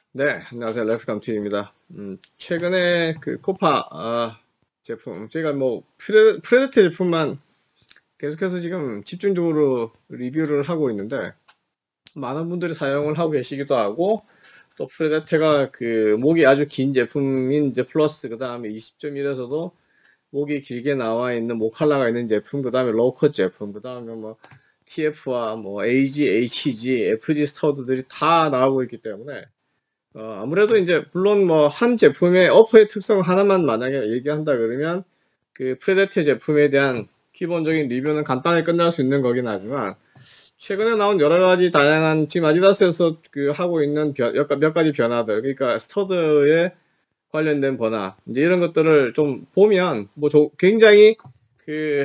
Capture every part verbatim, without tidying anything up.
네, 안녕하세요. 래프감티입니다. 음, 최근에 그 코파 아, 제품, 제가 뭐 프레, 프레데터 제품만 계속해서 지금 집중적으로 리뷰를 하고 있는데, 많은 분들이 사용을 하고 계시기도 하고, 또 프레데터가 그 목이 아주 긴 제품인 이제 플러스, 그 다음에 이십 점 일에서도 목이 길게 나와 있는 목칼라가 있는 제품, 그 다음에 로우컷 제품, 그 다음에 뭐 티에프와 뭐 에이지, 에이치지, 에프지 스터드들이 다 나오고 있기 때문에 어, 아무래도 이제 물론 뭐 한 제품의 어퍼의 특성 하나만 만약에 얘기한다 그러면 그 프레데터 제품에 대한 기본적인 리뷰는 간단하게 끝날 수 있는 거긴 하지만, 최근에 나온 여러 가지 다양한 지금 아디다스에서 그 하고 있는 변, 몇 가지 변화들, 그러니까 스터드에 관련된 변화, 이제 이런 것들을 좀 보면 뭐 조, 굉장히 그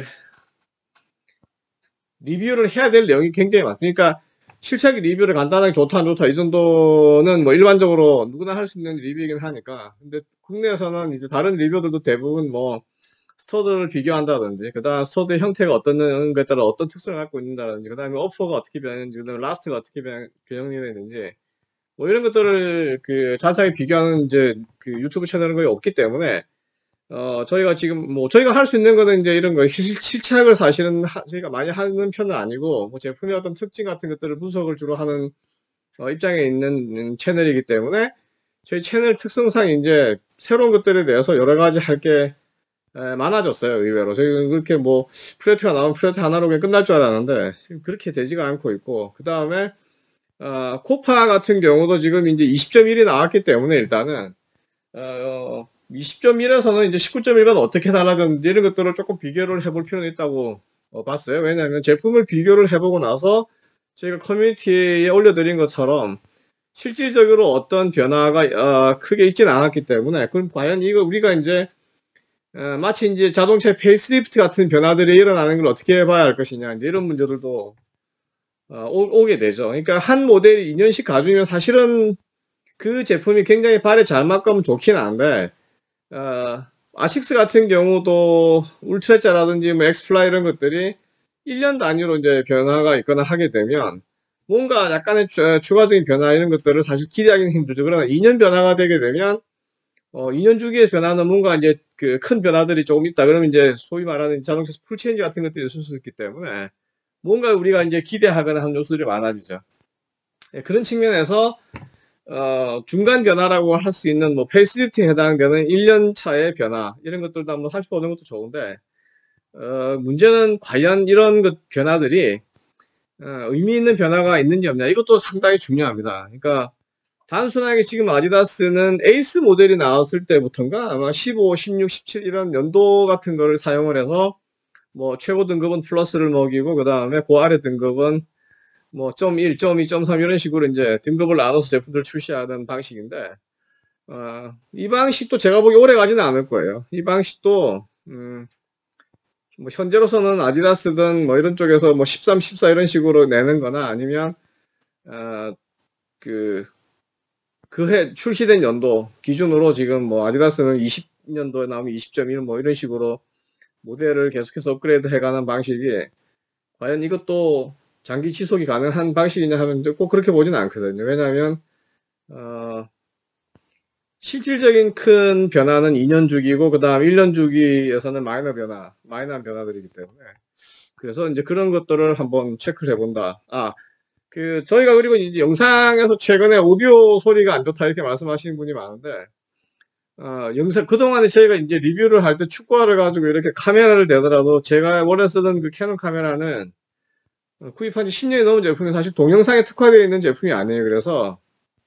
리뷰를 해야 될 내용이 굉장히 많습니다. 그러니까 실체기 리뷰를 간단하게 좋다 안 좋다 이 정도는 뭐 일반적으로 누구나 할 수 있는 리뷰이긴 하니까. 근데 국내에서는 이제 다른 리뷰들도 대부분 뭐 스터드를 비교한다든지, 그 다음 스터드의 형태가 어떤 것에 따라 어떤 특성을 갖고 있는다든지, 그 다음에 어퍼가 어떻게 변했는지, 그 다음에 라스트가 어떻게 변, 변형이 되는지, 뭐 이런 것들을 그 자세히 비교하는 이제 그 유튜브 채널은 거의 없기 때문에, 어, 저희가 지금, 뭐, 저희가 할 수 있는 거는 이제 이런 거, 실, 실착을 사실은 하, 저희가 많이 하는 편은 아니고, 뭐, 제품의 어떤 특징 같은 것들을 분석을 주로 하는, 어, 입장에 있는 채널이기 때문에, 저희 채널 특성상 이제 새로운 것들에 대해서 여러 가지 할 게 많아졌어요, 의외로. 저희는 그렇게 뭐, 프레트가 나오면 프레트 하나로 그냥 끝날 줄 알았는데, 지금 그렇게 되지가 않고 있고, 그 다음에, 어, 코파 같은 경우도 지금 이제 이십 점 일이 나왔기 때문에 일단은, 어, 이십 점 일에서는 이제 십구 점 일과는 어떻게 달라졌는지 이런 것들을 조금 비교를 해볼 필요는 있다고 어, 봤어요. 왜냐하면 제품을 비교를 해보고 나서 저희가 커뮤니티에 올려드린 것처럼 실질적으로 어떤 변화가 어, 크게 있지는 않았기 때문에, 그럼 과연 이거 우리가 이제 어, 마치 이제 자동차 페이스리프트 같은 변화들이 일어나는 걸 어떻게 봐야 할 것이냐, 이제 이런 문제들도 어, 오, 오게 되죠. 그러니까 한 모델이 이 년씩 가주면 사실은 그 제품이 굉장히 발에 잘 맞가면 좋긴 한데, 어, 아식스 같은 경우도 울트라자라든지 뭐 엑스플라 이런 것들이 일 년 단위로 이제 변화가 있거나 하게 되면 뭔가 약간의 추, 추가적인 변화 이런 것들을 사실 기대하기는 힘들죠. 그러나 이 년 변화가 되게 되면 어, 이 년 주기의 변화는 뭔가 이제 그 큰 변화들이 조금 있다. 그러면 이제 소위 말하는 자동차 풀체인지 같은 것들이 있을 수 있기 때문에 뭔가 우리가 이제 기대하거나 하는 요소들이 많아지죠. 예, 그런 측면에서 어, 중간 변화라고 할 수 있는 뭐 페이스리프트에 해당되는 일 년 차의 변화 이런 것들도 한번 살펴보는 것도 좋은데, 어, 문제는 과연 이런 것 변화들이 어, 의미 있는 변화가 있는지 없냐, 이것도 상당히 중요합니다. 그러니까 단순하게 지금 아디다스는 에이스 모델이 나왔을 때부터인가 아마 십오, 십육, 십칠 이런 연도 같은 거를 사용을 해서 뭐 최고 등급은 플러스를 먹이고 그 다음에 그 아래 등급은 뭐 점 일, 점 이, 점 삼 이런 식으로 이제 등급을 나눠서 제품들을 출시하는 방식인데, 어, 이 방식도 제가 보기 오래 가지는 않을 거예요. 이 방식도 음, 뭐 현재로서는 아디다스든 뭐 이런 쪽에서 뭐 십삼, 십사 이런 식으로 내는 거나 아니면 어, 그 그 해 출시된 연도 기준으로 지금 뭐 아디다스는 이십 년도에 나오면 이십 점 일 뭐 이런 식으로 모델을 계속해서 업그레이드 해가는 방식이 과연 이것도 장기 지속이 가능한 방식이냐 하면 꼭 그렇게 보지는 않거든요. 왜냐하면 어, 실질적인 큰 변화는 이 년 주기고 그 다음 일 년 주기에서는 마이너 변화, 마이너한 변화들이기 때문에, 그래서 이제 그런 것들을 한번 체크를 해본다. 아, 그 저희가 그리고 이제 영상에서 최근에 오디오 소리가 안 좋다 이렇게 말씀하시는 분이 많은데, 어, 영상 그동안에 저희가 이제 리뷰를 할 때 축구화를 가지고 이렇게 카메라를 대더라도 제가 원래 쓰던 그 캐논 카메라는 어, 구입한 지 십 년이 넘은 제품이 사실 동영상에 특화되어 있는 제품이 아니에요. 그래서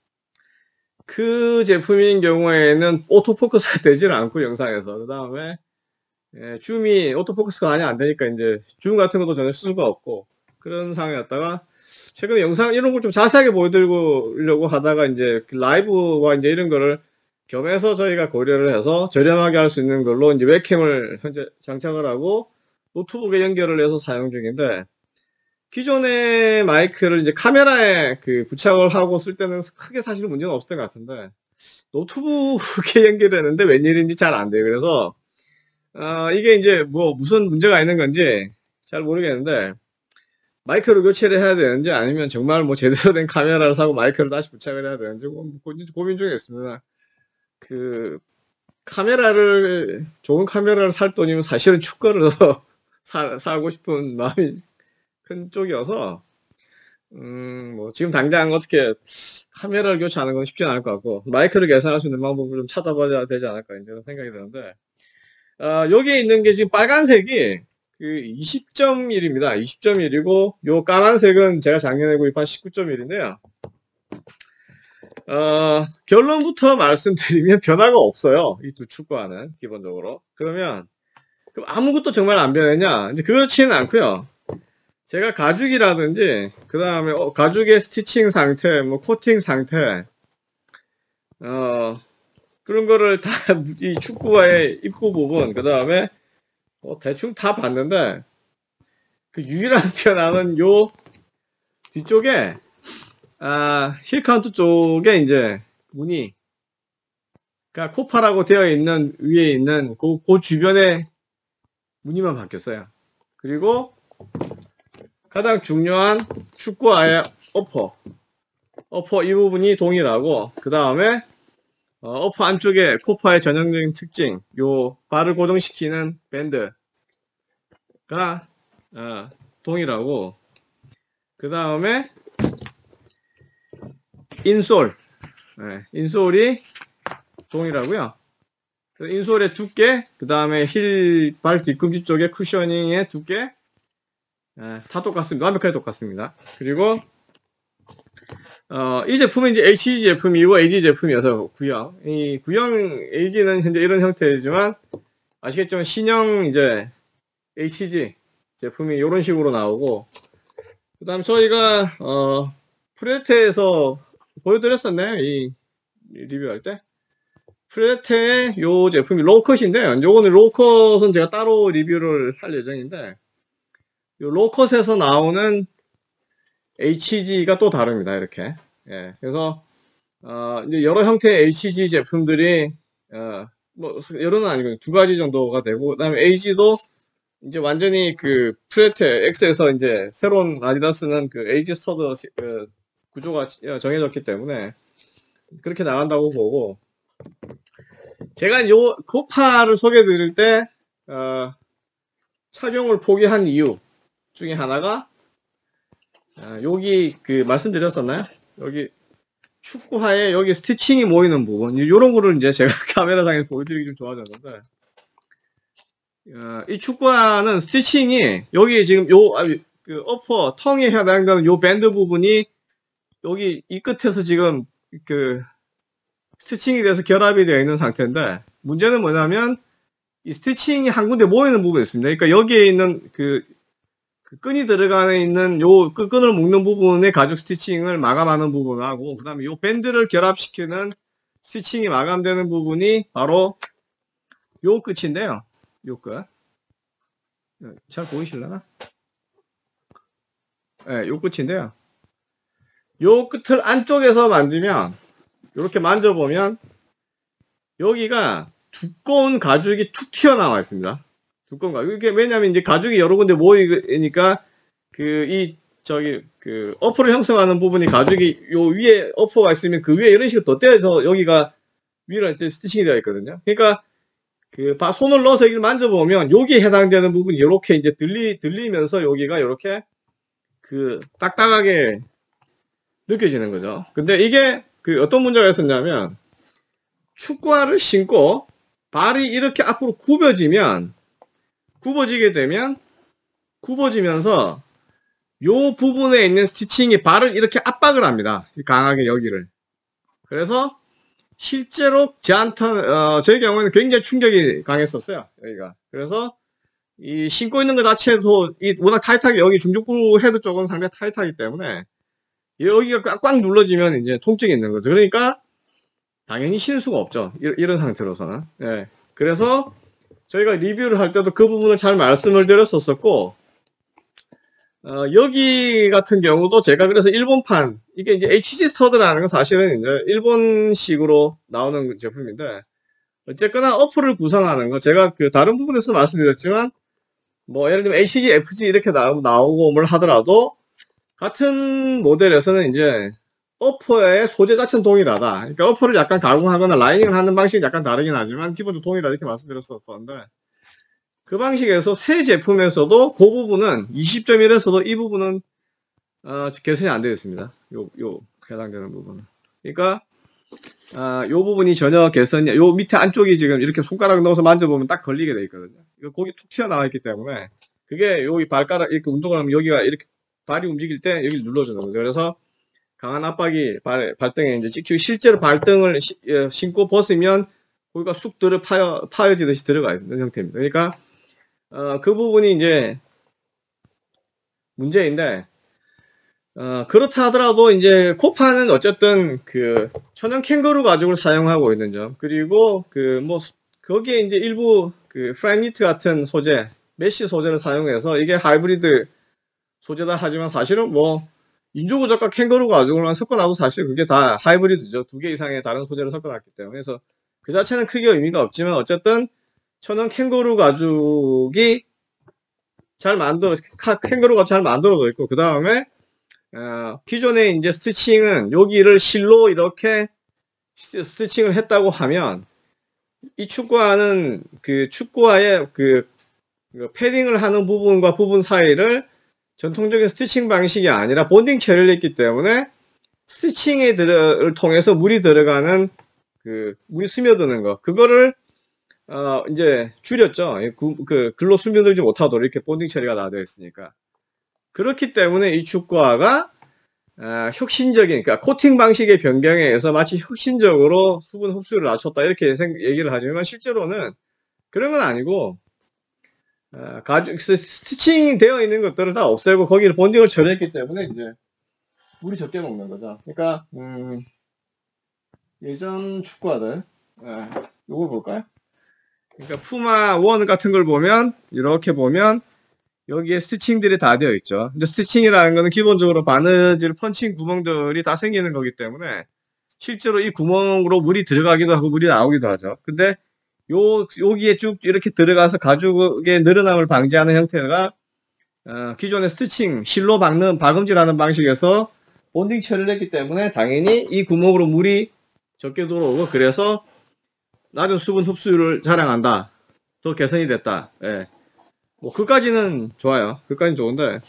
그 제품인 경우에는 오토포커스가 되질 않고 영상에서, 그 다음에 예, 줌이 오토포커스가 많이 안 되니까 이제 줌 같은 것도 전혀 쓸 수가 없고 그런 상황이었다가, 최근에 영상 이런 걸 좀 자세하게 보여드리려고 하다가 이제 라이브와 이제 이런 거를 겸해서 저희가 고려를 해서 저렴하게 할 수 있는 걸로 이제 웹캠을 현재 장착을 하고 노트북에 연결을 해서 사용 중인데, 기존의 마이크를 이제 카메라에 그 부착을 하고 쓸 때는 크게 사실 문제는 없었던 것 같은데, 노트북에 연결했는데 웬일인지 잘 안 돼요. 그래서 어, 이게 이제 뭐 무슨 문제가 있는 건지 잘 모르겠는데, 마이크로 교체를 해야 되는지 아니면 정말 뭐 제대로 된 카메라를 사고 마이크를 다시 부착을 해야 되는지 고민, 고민 중에 있습니다. 그 카메라를 좋은 카메라를 살 돈이면 사실은 축구를 더 사, 사고 싶은 마음이 큰 쪽이어서 음, 뭐 지금 당장 어떻게 카메라를 교체하는 건 쉽지 않을 것 같고 마이크를 개선할 수 있는 방법을 좀 찾아봐야 되지 않을까 이제 생각이 드는데 어, 여기에 있는 게 지금 빨간색이 그 이십 점 일입니다. 이십 점 일이고 요 까만색은 제가 작년에 구입한 십구 점 일인데요. 어, 결론부터 말씀드리면 변화가 없어요. 이 두 축구화는 기본적으로. 그러면 그럼 아무것도 정말 안 변했냐? 이제 그렇지는 않고요. 제가 가죽이라든지 그 다음에 어, 가죽의 스티칭 상태, 뭐 코팅 상태, 어 그런 거를 다 이 축구화의 입구 부분, 그 다음에 어, 대충 다 봤는데 그 유일한 변화는 요 뒤쪽에 아, 힐 카운트 쪽에 이제 무늬, 그러니까 코파라고 되어 있는 위에 있는 그, 그 주변에 무늬만 바뀌었어요. 그리고 가장 중요한 축구화의 어퍼, 어퍼 이 부분이 동일하고 그 다음에 어, 어퍼 안쪽에 코파의 전형적인 특징, 요 발을 고정시키는 밴드가 어, 동일하고 그 다음에 인솔, 네, 인솔이 동일하고요. 인솔의 두께, 그 다음에 힐 발 뒤꿈치 쪽에 쿠셔닝의 두께, 네, 다 똑같습니다. 완벽하게 똑같습니다. 그리고 어, 이 제품은 이제 에이치지 제품이고 에이지 제품이어서 구형. 이 구형 에이지는 현재 이런 형태이지만 아시겠지만 신형 이제 에이치지 제품이 이런 식으로 나오고 그 다음 저희가 어, 프레테에서 보여드렸었네, 이 리뷰할 때. 프레테의 요 제품이 로우컷인데, 요거는 로우컷은 제가 따로 리뷰를 할 예정인데, 요 로우컷에서 나오는 에이치지가 또 다릅니다, 이렇게. 예, 그래서, 어, 이제 여러 형태의 에이치지 제품들이, 어, 뭐, 여러는 아니고 두 가지 정도가 되고, 그 다음에 에이지도 이제 완전히 그 프레테 X에서 이제 새로운 아디다스는 그 에이지 스터드 그 구조가 정해졌기 때문에 그렇게 나간다고 보고 제가 요 코파를 소개해 드릴 때 어, 착용을 포기한 이유 중에 하나가 어, 여기 그 말씀드렸었나요? 여기 축구화에 여기 스티칭이 모이는 부분 요런 거를 이제 제가 카메라상에 보여드리기 좀 좋아졌는데 어, 이 축구화는 스티칭이 여기 지금 요 아, 그 어퍼 텅에 해당되는 요 밴드 부분이 여기 이 끝에서 지금 그 스티칭이 돼서 결합이 되어 있는 상태인데 문제는 뭐냐면 이 스티칭이 한 군데 모이는 부분이 있습니다. 그러니까 여기에 있는 그, 그 끈이 들어가는 있는 요 그 끈을 묶는 부분의 가죽 스티칭을 마감하는 부분하고 그 다음에 요 밴드를 결합시키는 스티칭이 마감되는 부분이 바로 요 끝인데요. 요 끝. 잘 보이실려나? 네, 요 끝인데요. 요 끝을 안쪽에서 만지면 이렇게 만져보면 여기가 두꺼운 가죽이 툭 튀어나와 있습니다. 두꺼운 가죽. 이게 왜냐면 이제 가죽이 여러 군데 모이니까 그 이 저기 그 어퍼를 형성하는 부분이 가죽이 요 위에 어퍼가 있으면 그 위에 이런 식으로 덧대어서 여기가 위로 이제 스티칭이 되어 있거든요. 그러니까 그 손을 넣어서 이걸 만져보면 여기에 해당되는 부분이 이렇게 이제 들리 들리면서 여기가 이렇게 그 딱딱하게 느껴지는 거죠. 근데 이게 그 어떤 문제가 있었냐면 축구화를 신고 발이 이렇게 앞으로 굽어지면 굽어지게 되면 굽어지면서 요 부분에 있는 스티칭이 발을 이렇게 압박을 합니다. 강하게 여기를. 그래서 실제로 저한테 어, 저희 경우에는 굉장히 충격이 강했었어요. 여기가. 그래서 이 신고 있는 것 자체도 이 워낙 타이트하게 여기 중족부 헤드 쪽은 상당히 타이트하기 때문에 여기가 꽉 눌러지면 이제 통증이 있는 거죠. 그러니까 당연히 신을 수가 없죠. 이, 이런 상태로서는. 예. 그래서 저희가 리뷰를 할 때도 그 부분을 잘 말씀을 드렸었고 어, 여기 같은 경우도 제가 그래서 일본판 이게 이제 에이치지 스터드라는 건 사실은 이제 일본식으로 나오는 제품인데 어쨌거나 어플을 구성하는 거 제가 그 다른 부분에서 말씀드렸지만 뭐 예를 들면 에이씨지, 에프지 이렇게 나오, 나오고 뭘 하더라도 같은 모델에서는 이제 어퍼의 소재 자체는 동일하다. 그러니까 어퍼를 약간 가공하거나 라이닝을 하는 방식이 약간 다르긴 하지만 기본적으로 동일하다 이렇게 말씀드렸었는데, 그 방식에서 새 제품에서도 그 부분은 이십 점 일에서도 이 부분은 어, 개선이 안 되어 있습니다. 요, 요 해당되는 부분은. 그러니까 아, 요 부분이 전혀 개선이, 요 밑에 안쪽이 지금 이렇게 손가락 넣어서 만져보면 딱 걸리게 돼 있거든요. 이거 거기 툭 튀어나와 있기 때문에 그게 여기 발가락 이렇게 운동을 하면 여기가 이렇게 발이 움직일 때 여기를 눌러주는 거죠. 그래서 강한 압박이 발, 발등에 이제 찍히고 실제로 발등을 시, 예, 신고 벗으면 거기가 쑥 들어 파여, 파여지듯이 들어가 있는 형태입니다. 그러니까 어, 그 부분이 이제 문제인데, 어, 그렇다 하더라도 이제 코파는 어쨌든 그 천연 캥거루 가죽을 사용하고 있는 점, 그리고 그 뭐 거기에 이제 일부 그 프라임니트 같은 소재, 메쉬 소재를 사용해서 이게 하이브리드 소재다 하지만 사실은 뭐 인조구적과 캥거루 가죽을 섞어놔도 사실 그게 다 하이브리드죠. 두 개 이상의 다른 소재를 섞어놨기 때문에. 그래서 그 자체는 크게 의미가 없지만 어쨌든 천연 캥거루 가죽이 잘 만들어, 캥거루가 잘 만들어져 있고, 그 다음에 어, 기존에 이제 스티칭은 여기를 실로 이렇게 스티칭을 했다고 하면 이 축구화는 그 축구화의 그, 그 패딩을 하는 부분과 부분 사이를 전통적인 스티칭 방식이 아니라 본딩 처리를 했기 때문에 스티칭에 들을 통해서 물이 들어가는 그 물이 스며드는 거, 그거를 어 이제 줄였죠. 그, 그 글로 스며들지 못하도록 이렇게 본딩 처리가 다 되어 있으니까. 그렇기 때문에 이 축구화가 어, 혁신적인, 그러니까 코팅 방식의 변경에 의해서 마치 혁신적으로 수분 흡수를 낮췄다 이렇게 생, 얘기를 하지만 실제로는 그런 건 아니고, 어, 가죽 스티칭이 되어 있는 것들을 다 없애고 거기를 본딩을 처리했기 때문에 이제 물이 적게 먹는 거죠. 그러니까 음, 예전 축구화들, 예, 요걸 볼까요? 그러니까 푸마 원 같은 걸 보면 이렇게 보면 여기에 스티칭들이 다 되어 있죠. 근데 스티칭이라는 거는 기본적으로 바느질 펀칭 구멍들이 다 생기는 거기 때문에 실제로 이 구멍으로 물이 들어가기도 하고 물이 나오기도 하죠. 근데 요 여기에 쭉 이렇게 들어가서 가죽의 늘어남을 방지하는 형태가 어, 기존의 스티칭 실로 박는 박음질하는 방식에서 본딩 처리를 했기 때문에 당연히 이 구멍으로 물이 적게 들어오고, 그래서 낮은 수분 흡수율을 자랑한다. 더 개선이 됐다. 예. 뭐 그까지는 좋아요. 그까지는 좋은데,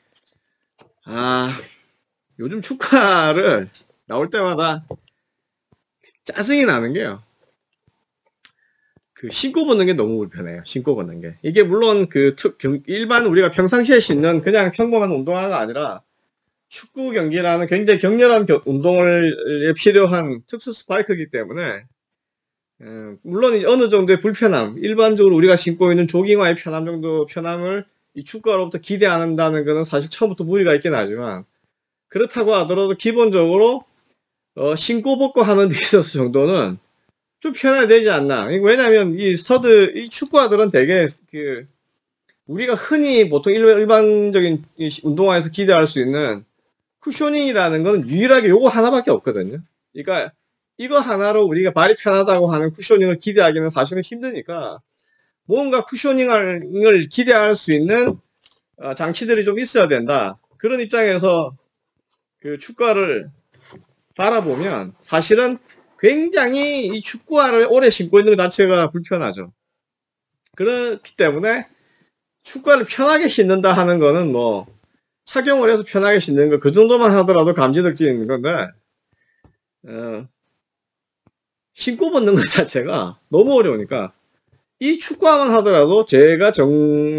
아 요즘 축구화를 나올 때마다 짜증이 나는 게요, 그 신고 벗는 게 너무 불편해요. 신고 벗는 게. 이게 물론 그 특, 일반 우리가 평상시에 신는 그냥 평범한 운동화가 아니라 축구 경기라는 굉장히 격렬한 겨, 운동을 필요한 특수 스파이크이기 때문에 음, 물론 어느 정도의 불편함, 일반적으로 우리가 신고 있는 조깅화의 편함 정도 편함을 이 축구화로부터 기대한다는 것은 사실 처음부터 무리가 있긴 하지만, 그렇다고 하더라도 기본적으로 어, 신고 벗고 하는 데 있어서 정도는 좀 편해야 되지 않나. 왜냐면 이 스터드, 이 축구화들은 되게 그 우리가 흔히 보통 일반적인 운동화에서 기대할 수 있는 쿠셔닝이라는 건 유일하게 요거 하나밖에 없거든요. 그러니까 이거 하나로 우리가 발이 편하다고 하는 쿠셔닝을 기대하기는 사실은 힘드니까 뭔가 쿠셔닝을 기대할 수 있는 장치들이 좀 있어야 된다. 그런 입장에서 그 축구화를 바라보면 사실은 굉장히 이 축구화를 오래 신고 있는 것 자체가 불편하죠. 그렇기 때문에 축구화를 편하게 신는다 하는 거는 뭐 착용을 해서 편하게 신는 거 그 정도만 하더라도 감지덕지인 건데, 어, 신고 벗는 것 자체가 너무 어려우니까 이 축구화만 하더라도 제가 정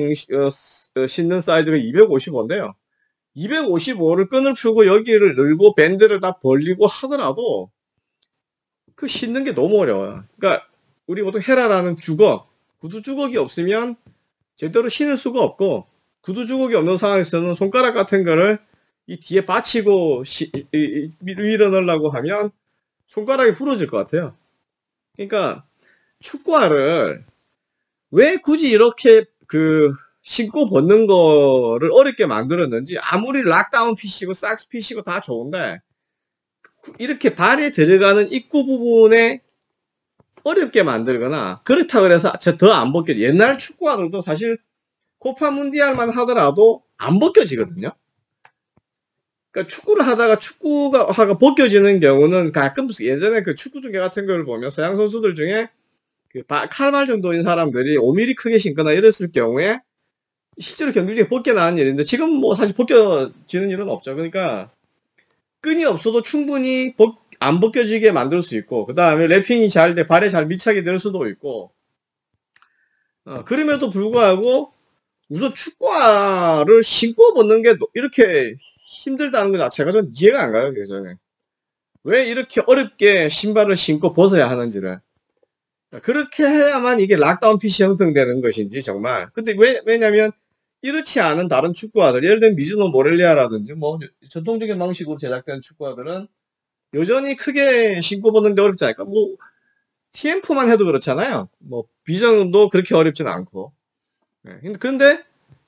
어, 신는 사이즈가 이백오십오인데요. 이백오십오를 끈을 풀고 여기를 늘고 밴드를 다 벌리고 하더라도 그 신는 게 너무 어려워요. 그러니까 우리 보통 헤라라는 주걱, 구두 주걱이 없으면 제대로 신을 수가 없고, 구두 주걱이 없는 상황에서는 손가락 같은 거를 이 뒤에 받치고 시, 이, 이, 밀어 넣으려고 하면 손가락이 부러질 것 같아요. 그러니까 축구화를 왜 굳이 이렇게 그 신고 벗는 거를 어렵게 만들었는지, 아무리 락다운 핏이고 삭스 핏이고 다 좋은데 이렇게 발에 들어가는 입구 부분에 어렵게 만들거나 그렇다 그래서 더 안 벗겨. 옛날 축구화들도 사실 코파 문디알만 하더라도 안 벗겨지거든요. 그러니까 축구를 하다가 축구가 하가 벗겨지는 경우는 가끔 예전에 그 축구 중계 같은 걸 보면 서양 선수들 중에 그 칼발 정도인 사람들이 오 밀리미터 크게 신거나 이랬을 경우에 실제로 경기 중에 벗겨나는 일인데 지금 뭐 사실 벗겨지는 일은 없죠. 그러니까 끈이 없어도 충분히 벗, 안 벗겨지게 만들 수 있고, 그 다음에 랩핑이 잘 돼 발에 잘 밀착이 될 수도 있고, 어, 그럼에도 불구하고 우선 축구화를 신고 벗는 게 이렇게 힘들다는 것 자체가 좀 이해가 안 가요. 예전에 왜 이렇게 어렵게 신발을 신고 벗어야 하는지를. 그렇게 해야만 이게 락다운 핏이 형성되는 것인지 정말. 근데 왜, 왜냐면 이렇지 않은 다른 축구화들, 예를 들면 미즈노 모렐리아라든지 뭐 전통적인 방식으로 제작된 축구화들은 여전히 크게 신고 벗는 게 어렵지 않을까. 뭐 티엠포만 해도 그렇잖아요. 뭐 비전도 그렇게 어렵진 않고. 네. 근데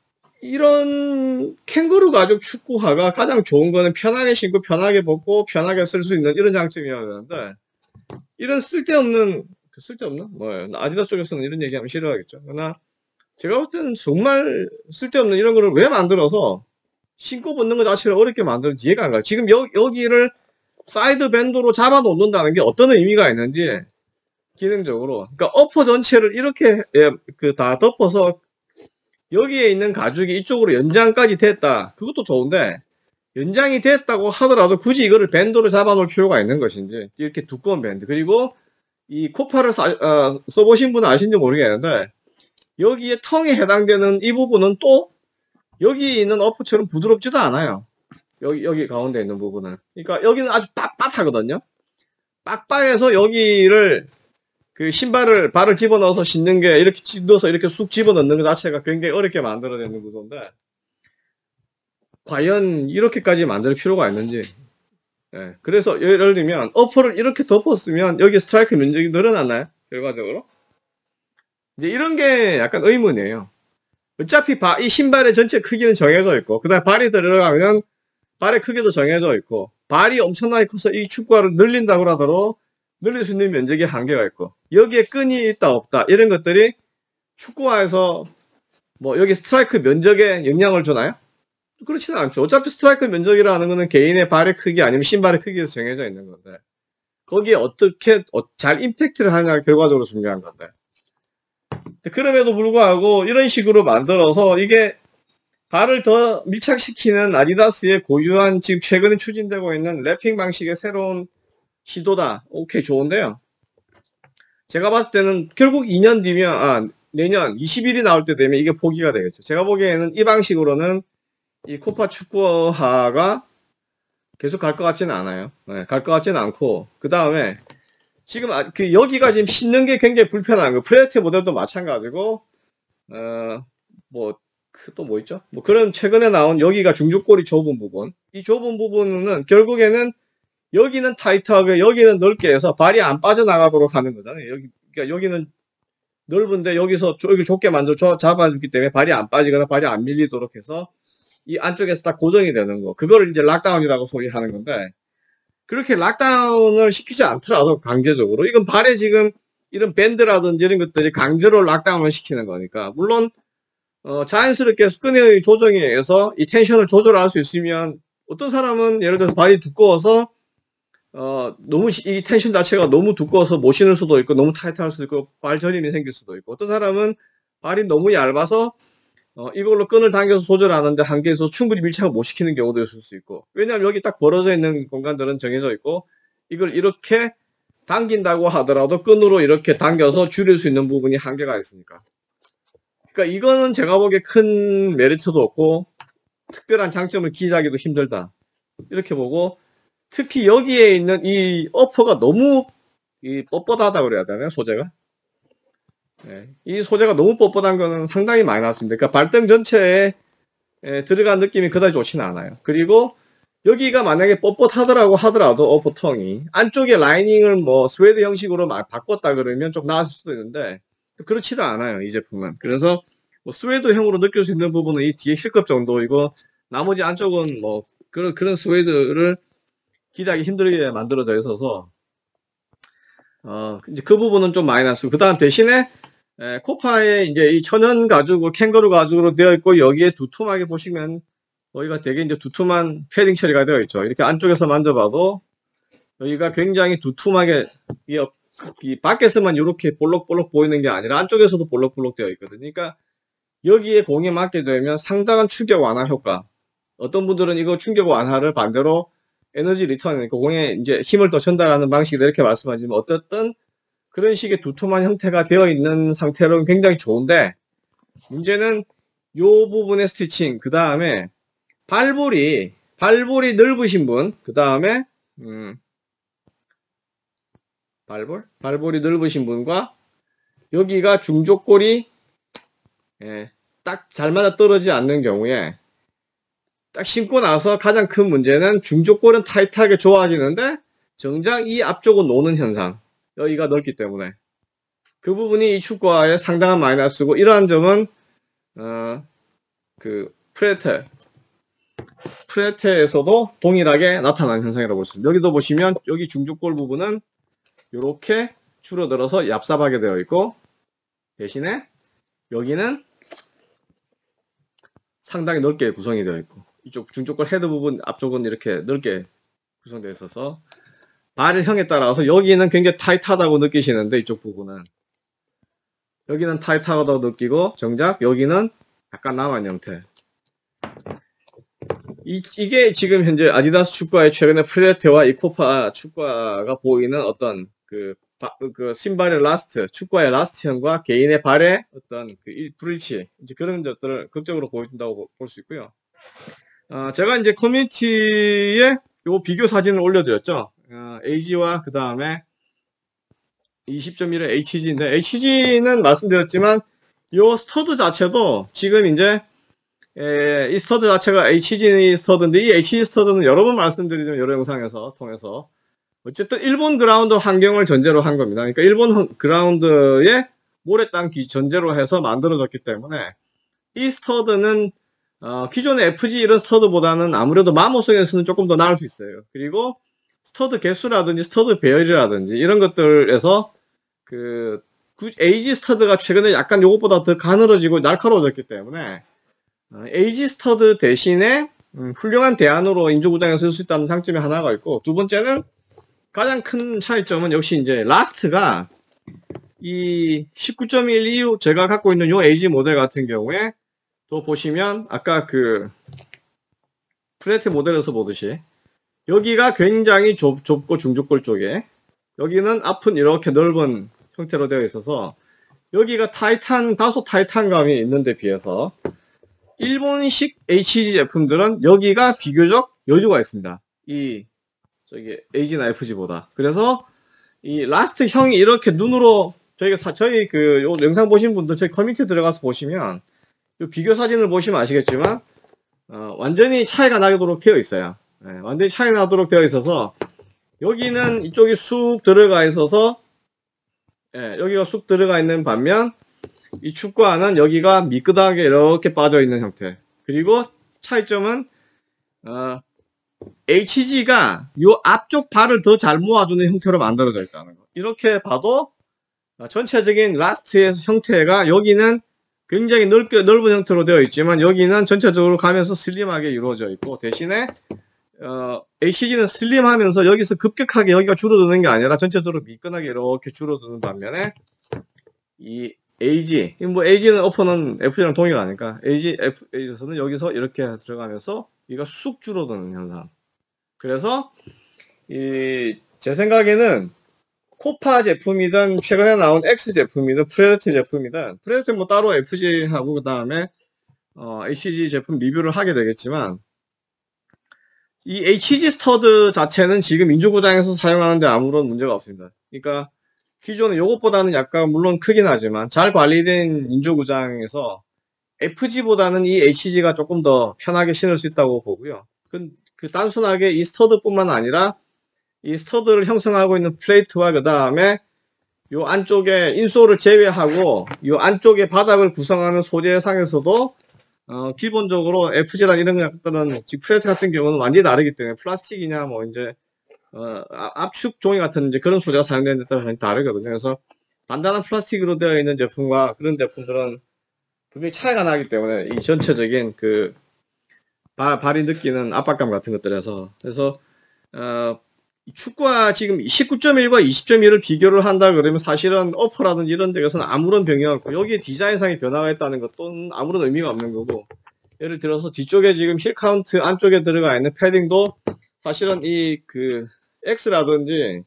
이런 캥거루 가죽 축구화가 가장 좋은 거는 편하게 신고 편하게 벗고 편하게 쓸 수 있는 이런 장점이어야 되는데, 이런 쓸데없는 쓸데없는 뭐 아디다스 쪽에서는 이런 얘기하면 싫어하겠죠. 그러나 제가 볼 때는 정말 쓸데없는 이런 거를 왜 만들어서 신고 벗는 것 자체를 어렵게 만드는지 이해가 안 가요. 지금 여, 여기를 사이드 밴드로 잡아 놓는다는 게 어떤 의미가 있는지 기능적으로. 그러니까 어퍼 전체를 이렇게 예, 그 다 덮어서 여기에 있는 가죽이 이쪽으로 연장까지 됐다. 그것도 좋은데 연장이 됐다고 하더라도 굳이 이거를 밴드로 잡아 놓을 필요가 있는 것인지. 이렇게 두꺼운 밴드. 그리고 이 코파를 사, 어, 써보신 분은 아신지 모르겠는데 여기에 텅에 해당되는 이 부분은 또 여기 있는 어퍼처럼 부드럽지도 않아요. 여기 여기 가운데 있는 부분은. 그러니까 여기는 아주 빳빳하거든요. 빡빡해서 여기를 그 신발을 발을 집어넣어서 신는 게 이렇게 넣어서 이렇게 쑥 집어넣는 것 자체가 굉장히 어렵게 만들어내는 구조인데 과연 이렇게까지 만들 필요가 있는지. 예, 그래서 예를 들면 어퍼를 이렇게 덮었으면 여기 스트라이크 면적이 늘어났나요? 결과적으로 이제 이런 게 약간 의문이에요. 어차피 바, 이 신발의 전체 크기는 정해져 있고, 그 다음에 발이 들어가면 발의 크기도 정해져 있고, 발이 엄청나게 커서 이 축구화를 늘린다고 하더라도 늘릴 수 있는 면적이 한계가 있고, 여기에 끈이 있다 없다 이런 것들이 축구화에서 뭐 여기 스트라이크 면적에 영향을 주나요? 그렇지는 않죠. 어차피 스트라이크 면적이라는 거는 개인의 발의 크기 아니면 신발의 크기에서 정해져 있는 건데 거기에 어떻게 잘 임팩트를 하냐가 결과적으로 중요한 건데, 그럼에도 불구하고 이런 식으로 만들어서 이게 발을 더 밀착시키는 아디다스의 고유한 지금 최근에 추진되고 있는 랩핑 방식의 새로운 시도다. 오케이, 좋은데요. 제가 봤을 때는 결국 이 년 뒤면, 아, 내년 이십 일이 나올 때 되면 이게 포기가 되겠죠. 제가 보기에는 이 방식으로는 이 코파 축구화가 계속 갈 것 같지는 않아요. 네, 갈 것 같지는 않고, 그 다음에 지금 아, 그 여기가 지금 신는 게 굉장히 불편한 거. 프레테 모델도 마찬가지고, 어, 뭐, 또 뭐 있죠? 뭐 그런 최근에 나온 여기가 중족골이 좁은 부분. 이 좁은 부분은 결국에는 여기는 타이트하게 여기는 넓게 해서 발이 안 빠져나가도록 하는 거잖아요. 여기, 그러니까 여기는 넓은데 여기서 여기 좁게 만들어 잡아주기 때문에 발이 안 빠지거나 발이 안 밀리도록 해서 이 안쪽에서 딱 고정이 되는 거. 그거를 이제 락다운이라고 소리하는 건데, 그렇게 락다운을 시키지 않더라도 강제적으로 이건 발에 지금 이런 밴드라든지 이런 것들이 강제로 락다운을 시키는 거니까, 물론 어, 자연스럽게 끈의 조정에 의해서 이 텐션을 조절할 수 있으면 어떤 사람은 예를 들어서 발이 두꺼워서 어, 너무 이 텐션 자체가 너무 두꺼워서 못 신을 수도 있고 너무 타이트할 수도 있고 발 저림이 생길 수도 있고, 어떤 사람은 발이 너무 얇아서 어, 이걸로 끈을 당겨서 조절하는데 한계에서 충분히 밀착을 못 시키는 경우도 있을 수 있고, 왜냐하면 여기 딱 벌어져 있는 공간들은 정해져 있고 이걸 이렇게 당긴다고 하더라도 끈으로 이렇게 당겨서 줄일 수 있는 부분이 한계가 있으니까. 그러니까 이거는 제가 보기에 큰 메리트도 없고 특별한 장점을 기대하기도 힘들다 이렇게 보고, 특히 여기에 있는 이 어퍼가 너무 이 뻣뻣하다 그래야 되나요, 소재가? 네. 이 소재가 너무 뻣뻣한 거는 상당히 많이 나왔습니다. 그러니까 발등 전체에 에, 들어간 느낌이 그다지 좋지는 않아요. 그리고 여기가 만약에 뻣뻣하더라고 하더라도 어퍼텅이 안쪽에 라이닝을 뭐 스웨드 형식으로 막 바꿨다 그러면 좀 나았을 수도 있는데 그렇지도 않아요, 이 제품은. 그래서 뭐 스웨드형으로 느낄 수 있는 부분은 이 뒤에 힐컵 정도이고 나머지 안쪽은 뭐 그런 그런 스웨드를 기대하기 힘들게 만들어져 있어서 어 이제 그 부분은 좀 마이너스. 그 다음 대신에 에, 코파에 이제 이 천연 가죽, 캥거루 가죽으로 되어 있고, 여기에 두툼하게 보시면, 여기가 되게 이제 두툼한 패딩 처리가 되어 있죠. 이렇게 안쪽에서 만져봐도, 여기가 굉장히 두툼하게, 이, 이 밖에서만 이렇게 볼록볼록 보이는 게 아니라 안쪽에서도 볼록볼록 되어 있거든요. 그러니까, 여기에 공에 맞게 되면 상당한 충격 완화 효과. 어떤 분들은 이거 충격 완화를 반대로 에너지 리턴, 그러니까 공에 이제 힘을 더 전달하는 방식으로 이렇게 말씀하시면 어떻든 그런 식의 두툼한 형태가 되어 있는 상태로는 굉장히 좋은데, 문제는 요 부분의 스티칭, 그 다음에 발볼이, 발볼이 넓으신 분, 그 다음에, 음, 발볼? 발볼이 넓으신 분과 여기가 중족골이 예, 딱 잘 맞아 떨어지지 않는 경우에 딱 신고 나서 가장 큰 문제는 중족골은 타이트하게 좋아지는데 정작 이 앞쪽은 노는 현상, 여기가 넓기 때문에 그 부분이 이 축구화에 상당한 마이너스고, 이러한 점은 어, 그 프레테 프레테에서도 동일하게 나타나는 현상이라고 볼 수 있습니다. 여기도 보시면 여기 중족골 부분은 이렇게 줄어들어서 얍삽하게 되어 있고, 대신에 여기는 상당히 넓게 구성이 되어 있고, 이쪽 중족골 헤드 부분 앞쪽은 이렇게 넓게 구성되어 있어서 발형에 따라서 여기는 굉장히 타이트하다고 느끼시는데, 이쪽 부분은 여기는 타이트하다고 느끼고 정작 여기는 약간 남은 형태. 이, 이게 지금 현재 아디다스 축구화의 최근에 프레테와 이 코파 축구화가 보이는 어떤 그, 바, 그 신발의 라스트, 축구화의 라스트형과 개인의 발의 어떤 그 불일치, 이제 그런 것들을 극적으로 보여준다고 볼 수 있고요. 어, 제가 이제 커뮤니티에 요 비교 사진을 올려드렸죠. 어, 에이지와 그 다음에 이십 점 일의 에이치지인데, 에이치지는 말씀드렸지만 요 스터드 자체도 지금 이제 에, 이 스터드 자체가 에이치지 스터드인데, 이 에이치지 스터드는 여러 번 말씀드리지만 여러 영상에서 통해서 어쨌든 일본 그라운드 환경을 전제로 한 겁니다. 그러니까 일본 그라운드에 모래땅 전제로 해서 만들어졌기 때문에 이 스터드는 어, 기존의 에프지 이런 스터드보다는 아무래도 마모성에서는 조금 더 나을 수 있어요. 그리고 스터드 개수라든지 스터드 배열이라든지 이런 것들에서 그 에이지 스터드가 최근에 약간 요것보다 더 가늘어지고 날카로워졌기 때문에 어, 에이지 스터드 대신에 음, 훌륭한 대안으로 인조구장에 쓸 수 있다는 장점이 하나가 있고, 두 번째는 가장 큰 차이점은 역시 이제 라스트가 이 십구 점 일 이후 제가 갖고 있는 요 에이지 모델 같은 경우에 또 보시면 아까 그 프레테 모델에서 보듯이 여기가 굉장히 좁, 좁고 중족골 쪽에, 여기는 앞은 이렇게 넓은 형태로 되어 있어서 여기가 타이탄, 다소 타이탄감이 있는데 비해서 일본식 에이치지 제품들은 여기가 비교적 여유가 있습니다. 이 저기 에이지나 에프지보다. 그래서 이 라스트 형이 이렇게 눈으로 저희가 사, 저희 그 요 영상 보신 분들 저희 커뮤니티 들어가서 보시면 요 비교 사진을 보시면 아시겠지만 어, 완전히 차이가 나도록 되어 있어요. 네, 완전히 차이 나도록 되어 있어서 여기는 이쪽이 쑥 들어가 있어서 예, 여기가 쑥 들어가 있는 반면 이 축구화는 여기가 미끄다하게 이렇게 빠져 있는 형태. 그리고 차이점은 어, 에이치지가 요 앞쪽 발을 더 잘 모아주는 형태로 만들어져 있다는 거. 이렇게 봐도 어, 전체적인 라스트의 형태가 여기는 굉장히 넓게, 넓은 형태로 되어 있지만 여기는 전체적으로 가면서 슬림하게 이루어져 있고, 대신에 어, 에이치지는 슬림하면서 여기서 급격하게 여기가 줄어드는 게 아니라 전체적으로 미끈하게 이렇게 줄어드는 반면에 이 에이지, 뭐 에이지는 어퍼는 에프지랑 동일하니까 에이지, 에프에서는 여기서 이렇게 들어가면서 이가 쑥 줄어드는 현상. 그래서 이 제 생각에는 코파 제품이든 최근에 나온 X 제품이든 프레데터 제품이든, 프레데터 뭐 따로 에프지하고 그 다음에 어, 에이치지 제품 리뷰를 하게 되겠지만, 이 에이치지 스터드 자체는 지금 인조구장에서 사용하는데 아무런 문제가 없습니다. 그러니까 기존에 요것보다는 약간 물론 크긴 하지만 잘 관리된 인조구장에서 에프지보다는 이 에이치지가 조금 더 편하게 신을 수 있다고 보고요. 그, 그 단순하게 이 스터드뿐만 아니라 이 스터드를 형성하고 있는 플레이트와 그 다음에 요 안쪽에 인솔을 제외하고 요 안쪽에 바닥을 구성하는 소재상에서도 어, 기본적으로 에프지랑 이런 것들은 즉 플레이트 같은 경우는 완전히 다르기 때문에 플라스틱이냐 뭐 이제 어, 압축 종이 같은 이제 그런 소재가 사용되는 데 따라 다르거든요. 그래서 단단한 플라스틱으로 되어 있는 제품과 그런 제품들은 분명히 차이가 나기 때문에 이 전체적인 그 발, 발이 느끼는 압박감 같은 것들에서 그래서 어, 축구와 지금 십구 점 일과 이십 점 일을 비교를 한다 그러면 사실은 어퍼라든지 이런 데에서는 아무런 변경이 없고 여기에 디자인상의 변화가 있다는 것도 아무런 의미가 없는 거고 예를 들어서 뒤쪽에 지금 힐 카운트 안쪽에 들어가 있는 패딩도 사실은 이 그 X라든지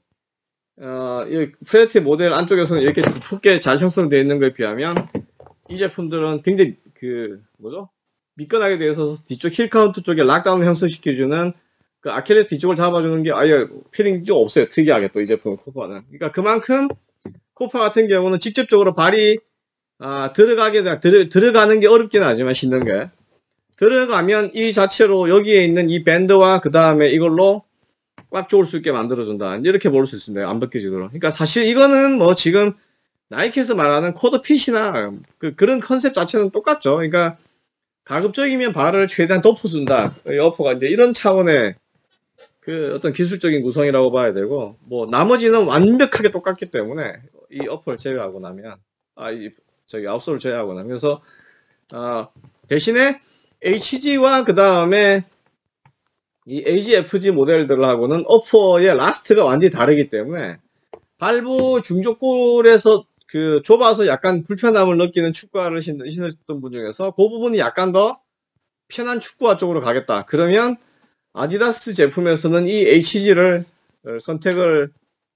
어, 이 프레티 모델 안쪽에서는 이렇게 두껍게 잘 형성되어 있는 것에 비하면 이 제품들은 굉장히 그 뭐죠? 미끈하게 되어 있어서 뒤쪽 힐 카운트 쪽에 락다운을 형성시켜주는 그 아킬레스 뒤쪽을 잡아주는 게 아예 패딩이 없어요. 특이하게 또 이 제품 코파는. 그러니까 그만큼 코파 같은 경우는 직접적으로 발이 아, 들어가게 들, 들어가는 게 어렵긴 하지만 신는 게 들어가면 이 자체로 여기에 있는 이 밴드와 그 다음에 이걸로 꽉 조을 수 있게 만들어준다. 이렇게 볼 수 있습니다. 안 벗겨지도록. 그러니까 사실 이거는 뭐 지금 나이키에서 말하는 코드핏이나 그, 그런 컨셉 자체는 똑같죠. 그러니까 가급적이면 발을 최대한 덮어준다. 이 어퍼가 이제 이런 차원의 그 어떤 기술적인 구성이라고 봐야 되고, 뭐 나머지는 완벽하게 똑같기 때문에 이 어퍼를 제외하고 나면, 아, 이 저기 아웃솔을 제외하고 나면 그래서 어, 대신에 에이치지와 그 다음에 이 에이지에프지 모델들하고는 어퍼의 라스트가 완전히 다르기 때문에 발부 중족골에서 그 좁아서 약간 불편함을 느끼는 축구화를 신으셨던 분 중에서 그 부분이 약간 더 편한 축구화 쪽으로 가겠다. 그러면 아디다스 제품에서는 이 에이치지를 선택을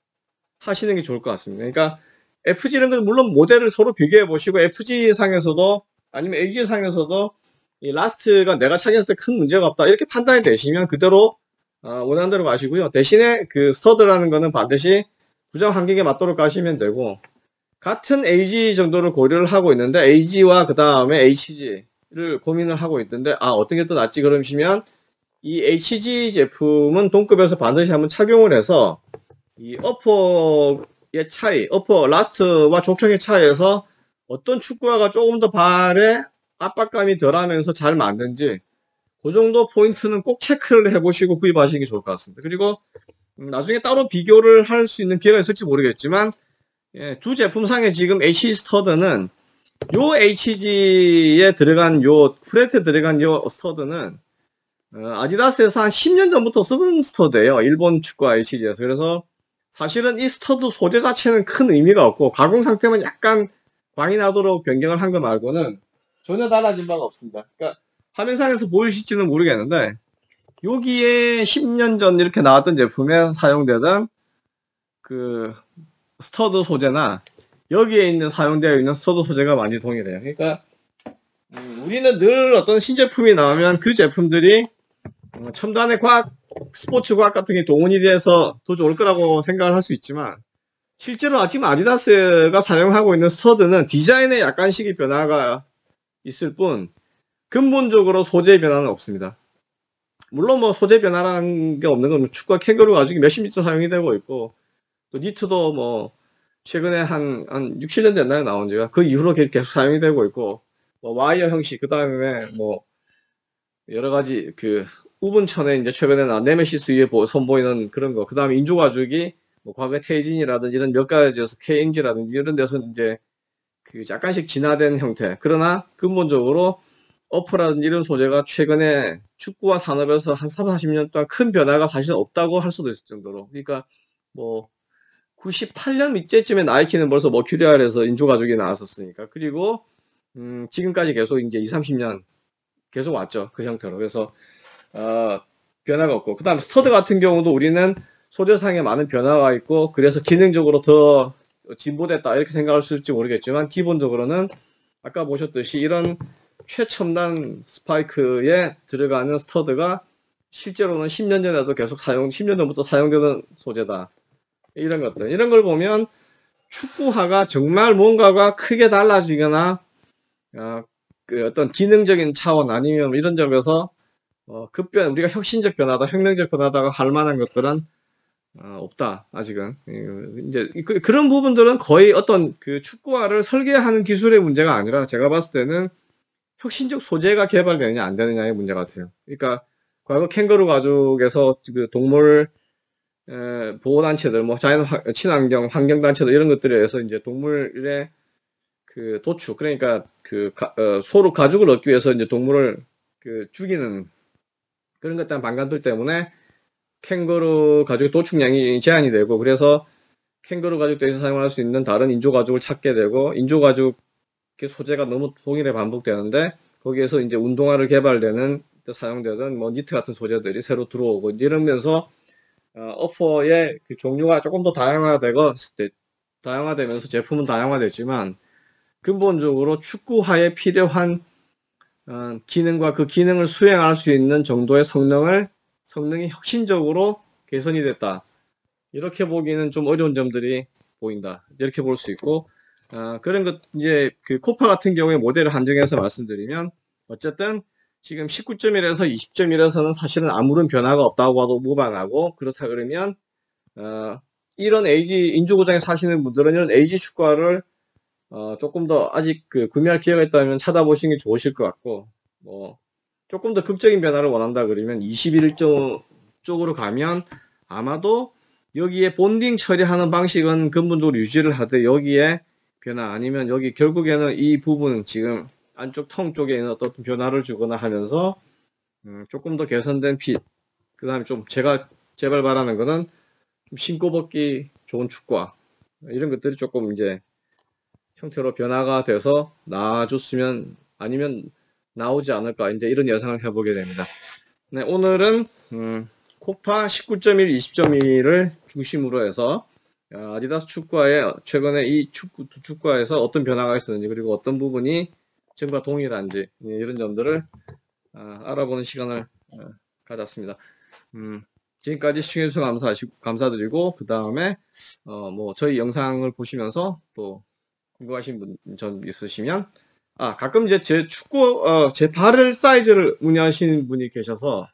하시는 게 좋을 것 같습니다. 그러니까 에프지는 물론 모델을 서로 비교해 보시고 에프지 상에서도 아니면 에이지 상에서도 이 라스트가 내가 차지했을 때 큰 문제가 없다 이렇게 판단이 되시면 그대로 어, 원하는 대로 가시고요. 대신에 그 스터드라는 거는 반드시 부정 환경에 맞도록 가시면 되고 같은 에이지 정도를 고려를 하고 있는데 에이지와 그 다음에 에이치지를 고민을 하고 있는데 아 어떤 게 더 낫지 그러시면 이 에이치지 제품은 동급에서 반드시 한번 착용을 해서 이 어퍼의 차이, 어퍼 라스트와 족형의 차이에서 어떤 축구화가 조금 더 발에 압박감이 덜하면서 잘 맞는지 그 정도 포인트는 꼭 체크를 해보시고 구입하시는 게 좋을 것 같습니다. 그리고 음, 나중에 따로 비교를 할 수 있는 기회가 있을지 모르겠지만 예, 두 제품상의 지금 에이치지 스터드는 요 에이치지에 들어간 요 프레트에 들어간 요 스터드는 어, 아디다스에서 한 십 년 전부터 쓰는 스터드예요. 일본 축구화 에이치지에서. 그래서 사실은 이 스터드 소재 자체는 큰 의미가 없고 가공 상태만 약간 광이 나도록 변경을 한 거 말고는 전혀 달라진 바가 없습니다. 그러니까 화면상에서 보이실지는 모르겠는데 여기에 십 년 전 이렇게 나왔던 제품에 사용되던 그 스터드 소재나 여기에 있는 사용되어 있는 스터드 소재가 많이 동일해요. 그러니까 음, 우리는 늘 어떤 신제품이 나오면 그 제품들이 첨단의 과학, 스포츠 과학 같은 게 동원이 돼서 더 좋을 거라고 생각을 할 수 있지만 실제로 지금 아디다스가 사용하고 있는 스터드는 디자인에 약간씩의 변화가 있을 뿐 근본적으로 소재 변화는 없습니다. 물론 뭐 소재 변화라는 게 없는 건 축구와 캥거루 가죽이 몇십 미터 사용이 되고 있고 또 니트도 뭐 최근에 한, 한 육, 칠 년 됐나요 나온 지가 그 이후로 계속 사용이 되고 있고 뭐 와이어 형식 그 다음에 뭐 여러 가지 그 우분천에 이제 최근에 나 네메시스 위에 선보이는 그런 거 그 다음에 인조 가죽이 뭐 과거에 테이진이라든지 이런 몇 가지에서 케인지라든지 이런 데서 이제 그 약간씩 진화된 형태 그러나 근본적으로 어퍼라든지 이런 소재가 최근에 축구와 산업에서 한 삼, 사십 년 동안 큰 변화가 사실 없다고 할 수도 있을 정도로 그러니까 뭐 구십팔 년 이때쯤에 나이키는 벌써 머큐리알에서 인조 가죽이 나왔었으니까 그리고 음 지금까지 계속 이제 이십, 삼십 년 계속 왔죠 그 형태로 그래서 어 변화가 없고 그 다음 스터드 같은 경우도 우리는 소재상에 많은 변화가 있고 그래서 기능적으로 더 진보됐다 이렇게 생각할 수 있을지 모르겠지만 기본적으로는 아까 보셨듯이 이런 최첨단 스파이크에 들어가는 스터드가 실제로는 십 년 전에도 계속 사용, 십 년 전부터 사용되는 소재다. 이런 것들. 이런 걸 보면 축구화가 정말 뭔가가 크게 달라지거나, 어, 그 어떤 기능적인 차원 아니면 이런 점에서, 어, 급변, 우리가 혁신적 변화다, 혁명적 변화다가 할 만한 것들은, 어, 없다, 아직은. 이제, 그, 그런 부분들은 거의 어떤 그 축구화를 설계하는 기술의 문제가 아니라 제가 봤을 때는 혁신적 소재가 개발되느냐 안 되느냐의 문제 같아요. 그러니까 과거 캥거루 가죽에서 그 동물 에, 보호단체들, 뭐 자연 화- 친환경 환경단체들 이런 것들에 의해서 이제 동물의 그 도축, 그러니까 그 가, 어, 소로 가죽을 얻기 위해서 이제 동물을 그 죽이는 그런 것들 방관들 때문에 캥거루 가죽 도축량이 제한이 되고, 그래서 캥거루 가죽에서 사용할 수 있는 다른 인조 가죽을 찾게 되고, 인조 가죽 소재가 너무 동일하게 반복되는데 거기에서 이제 운동화를 개발되는 사용되던 뭐 니트 같은 소재들이 새로 들어오고 이러면서 어, 어퍼의 그 종류가 조금 더 다양화되고 다양화되면서 제품은 다양화됐지만 근본적으로 축구화에 필요한 어, 기능과 그 기능을 수행할 수 있는 정도의 성능을 성능이 혁신적으로 개선이 됐다. 이렇게 보기는 좀 어려운 점들이 보인다. 이렇게 볼 수 있고, 어, 그런 것, 이제, 그, 코파 같은 경우에 모델을 한정해서 말씀드리면, 어쨌든, 지금 십구 점 일에서 이십 점 일에서는 사실은 아무런 변화가 없다고 봐도 무방하고, 그렇다 그러면, 어, 이런 에이지, 인조구장에 사시는 분들은 이런 에이지 축구화를, 어, 조금 더 아직 그, 구매할 기회가 있다면 찾아보시는 게 좋으실 것 같고, 뭐, 조금 더 극적인 변화를 원한다 그러면 이십일 점 쪽으로 가면 아마도 여기에 본딩 처리하는 방식은 근본적으로 유지를 하되 여기에 변화 아니면 여기 결국에는 이 부분 지금 안쪽 통 쪽에 있는 어떤 변화를 주거나 하면서 음, 조금 더 개선된 핏, 그 다음에 좀 제가 제발 바라는 거는 좀 신고 벗기 좋은 축구화 이런 것들이 조금 이제 형태로 변화가 돼서 나아졌으면 아니면 나오지 않을까 이제 이런 예상을 해보게 됩니다. 네, 오늘은 음, 코파 십구 점 일, 이십 점 일을 중심으로 해서 어, 아디다스 축구화의 최근에 이 축구 두 축구화에서 어떤 변화가 있었는지 그리고 어떤 부분이 전과 동일한지 이런 점들을 어, 알아보는 시간을 어, 가졌습니다. 음, 지금까지 시청해주셔서 감사하시고 감사드리고 그 다음에 어, 뭐 저희 영상을 보시면서 또 궁금하신 분 전 있으시면 아 가끔 이제 제 축구 어, 제 발을 사이즈를 문의하시는 분이 계셔서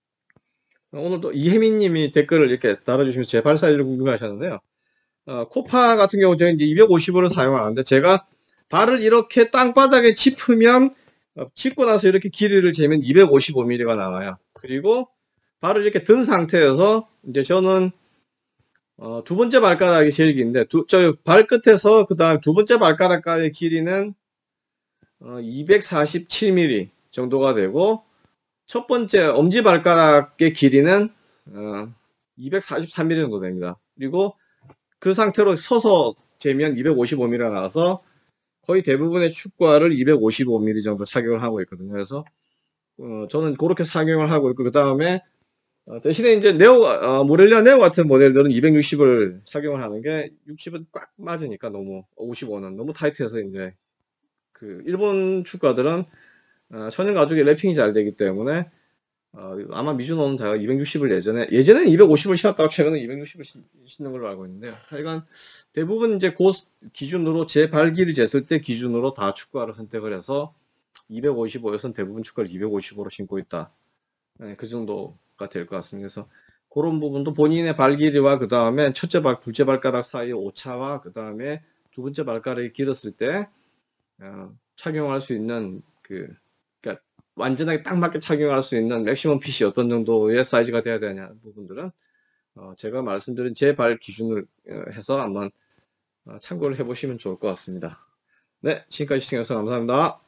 오늘도 이혜민님이 댓글을 이렇게 달아주시면서 제 발 사이즈를 궁금해하셨는데요. 어, 코파 같은 경우 저는 이제 이백오십으로 사용하는데 제가 발을 이렇게 땅바닥에 짚으면 어, 짚고 나서 이렇게 길이를 재면 이백오십오 밀리미터가 나와요. 그리고 발을 이렇게 든 상태에서 이제 저는 어, 두 번째 발가락이 제일 긴데 두, 저 발끝에서 그 다음 두 번째 발가락까지의 길이는 어, 이백사십칠 밀리미터 정도가 되고 첫 번째 엄지발가락의 길이는 어, 이백사십삼 밀리미터 정도 됩니다. 그리고 그 상태로 서서 재면 이백오십오 밀리미터가 나와서 거의 대부분의 축구화를 이백오십오 밀리미터 정도 착용을 하고 있거든요. 그래서 어, 저는 그렇게 착용을 하고 있고 그 다음에 어, 대신에 이제 네오 어, 모렐리아 네오 같은 모델들은 이백육십을 착용을 하는 게 육십은 꽉 맞으니까 너무 오십오는 너무 타이트해서 이제 그 일본 축구화들은 어, 천연 가죽에 랩핑이 잘 되기 때문에 어, 아마 미주노는 제가 이백육십을 예전에 예전에는 이백오십을 신었다가 최근에 이백육십을 신, 신는 걸로 알고 있는데요. 하여간 대부분 이제 그 기준으로 제 발길이 쟀을 때 기준으로 다 축구화를 선택을 해서 이백오십오에서는 대부분 축구화를 이백오십오로 신고 있다. 네, 그 정도가 될 것 같습니다. 그래서 그런 부분도 본인의 발 길이와 그 다음에 첫째 발, 둘째 발가락 사이의 오차와 그 다음에 두 번째 발가락이 길었을 때 어, 착용할 수 있는 그 그러니까 완전하게 딱 맞게 착용할 수 있는 맥시멈 핏이 어떤 정도의 사이즈가 돼야 되냐 부분들은 어, 제가 말씀드린 제 발 기준을 어, 해서 한번 어, 참고를 해보시면 좋을 것 같습니다. 네, 지금까지 시청해주셔서 감사합니다.